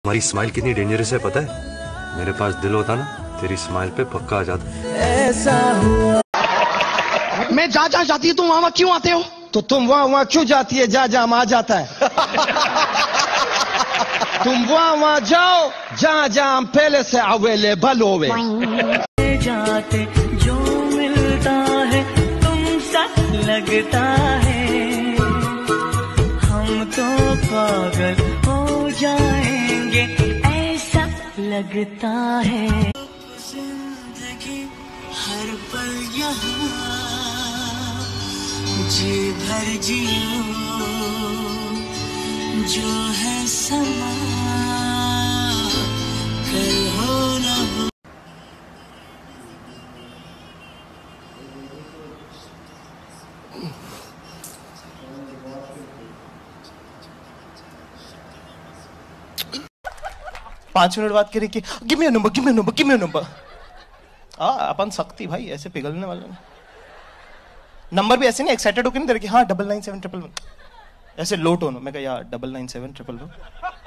हमारी स्माइल कितनी डेंजरस है पता है? मेरे पास दिल होता ना तेरी स्माइल पे पक्का आ जाता। ऐसा हुआ मैं जहाँ जहाँ जाती है तुम वहाँ क्यों आते हो? तो तुम वहाँ क्यों जाती है जहाँ जहाँ आ जाता है? तुम वहाँ जाओ जहाँ जहाँ पहले से अवेलेबल होवे। जाते जो मिलता है तुमसा लगता है, हम तो पागल हो जाएंगे ऐसा लगता है। जिंदगी हर पल यहाँ जी भर जियो, जो है समा कल हो न हो। 5 मिनट बात करें कि give me a number, give me a number, give me a number. अपन सकती भाई ऐसे पिघलने वाले नहीं। नंबर भी ऐसे नहीं एक्साइटेड होकर नहीं दे रहे कि हाँ 99711, ऐसे लो टोन में कहा यार 99711।